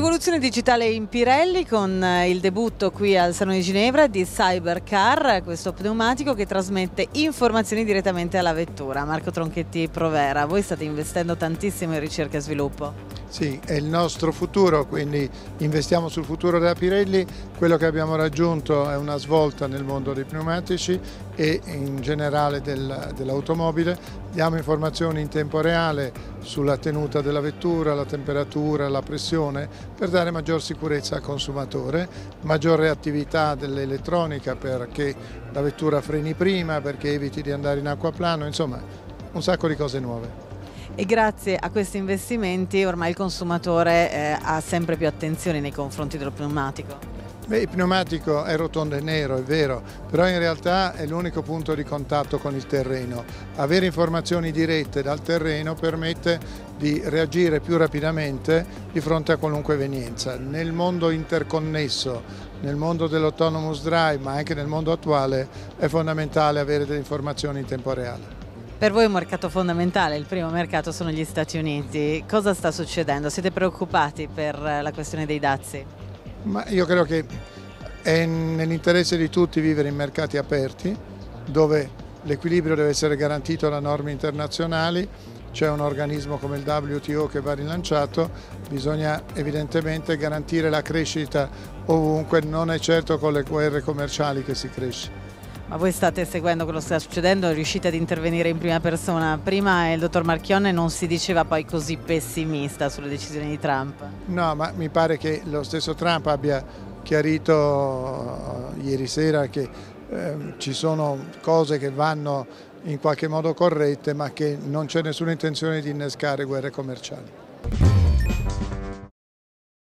Rivoluzione digitale in Pirelli con il debutto qui al Salone di Ginevra di Cybercar, questo pneumatico che trasmette informazioni direttamente alla vettura. Marco Tronchetti Provera, voi state investendo tantissimo in ricerca e sviluppo. Sì, è il nostro futuro, quindi investiamo sul futuro della Pirelli. Quello che abbiamo raggiunto è una svolta nel mondo dei pneumatici e in generale dell'automobile. Diamo informazioni in tempo reale sulla tenuta della vettura, la temperatura, la pressione, per dare maggior sicurezza al consumatore, maggior reattività dell'elettronica perché la vettura freni prima, perché eviti di andare in acquaplano, insomma un sacco di cose nuove. E grazie a questi investimenti ormai il consumatore ha sempre più attenzione nei confronti dello pneumatico. Beh, il pneumatico è rotondo e nero, è vero, però in realtà è l'unico punto di contatto con il terreno. Avere informazioni dirette dal terreno permette di reagire più rapidamente di fronte a qualunque evenienza. Nel mondo interconnesso, nel mondo dell'autonomous drive, ma anche nel mondo attuale, è fondamentale avere delle informazioni in tempo reale. Per voi è un mercato fondamentale, il primo mercato sono gli Stati Uniti. Cosa sta succedendo? Siete preoccupati per la questione dei dazi? Ma io credo che è nell'interesse di tutti vivere in mercati aperti, dove l'equilibrio deve essere garantito da norme internazionali. C'è un organismo come il WTO che va rilanciato, bisogna evidentemente garantire la crescita ovunque, non è certo con le guerre commerciali che si cresce. Ma voi state seguendo quello che sta succedendo, riuscite ad intervenire in prima persona? Prima il dottor Marchionne non si diceva poi così pessimista sulle decisioni di Trump. No, ma mi pare che lo stesso Trump abbia chiarito ieri sera che ci sono cose che vanno in qualche modo corrette, ma che non c'è nessuna intenzione di innescare guerre commerciali.